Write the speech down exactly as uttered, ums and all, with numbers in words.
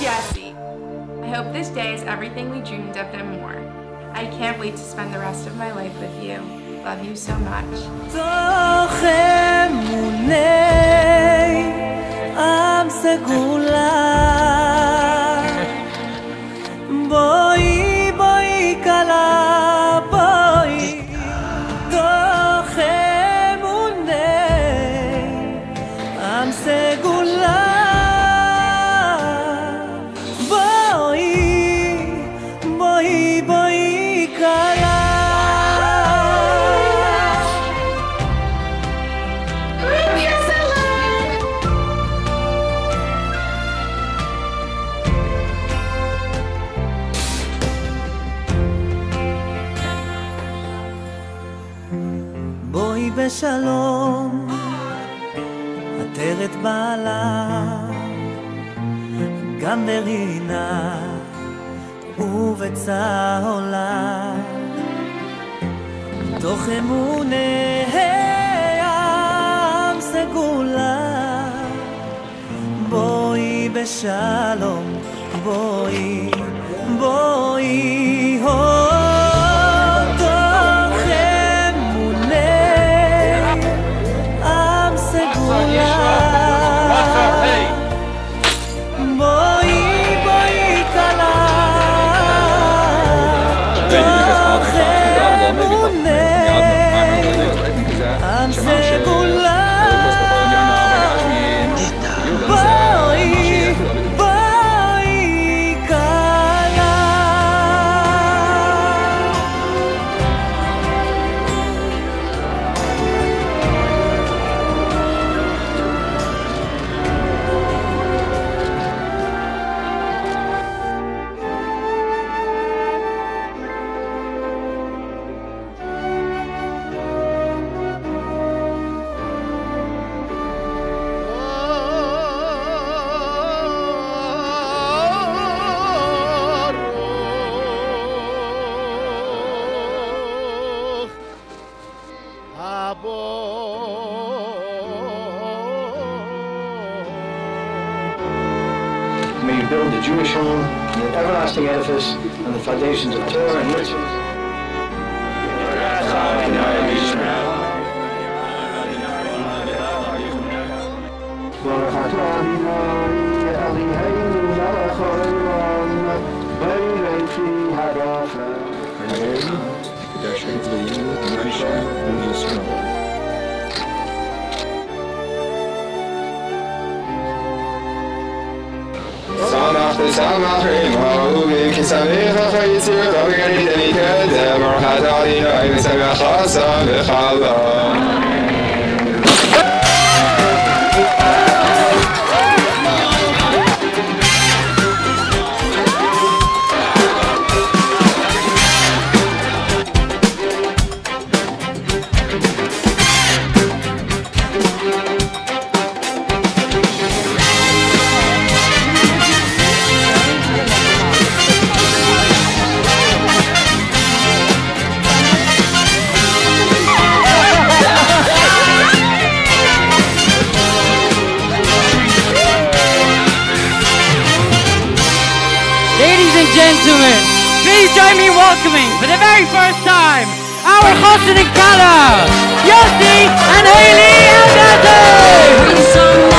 Jesse. I hope this day is everything we dreamed of and more. I can't wait to spend the rest of my life with you. Love you so much. בואי בשלום, עטרת בעלה, גם ברינה ובצהולה, תוך אמוני ים סגולה. בואי בשלום, בואי, בואי, הו May you build the Jewish home, the everlasting edifice, on the foundations of Torah and mitzvah. Samach v'samach r'imo ki samecha chayitzir v'galit amikadem orchat aliyah v'samach chasam v'chalom. Ladies and gentlemen, please join me in welcoming for the very first time our Chosn and Kala, Yossi and Hailey Elgato.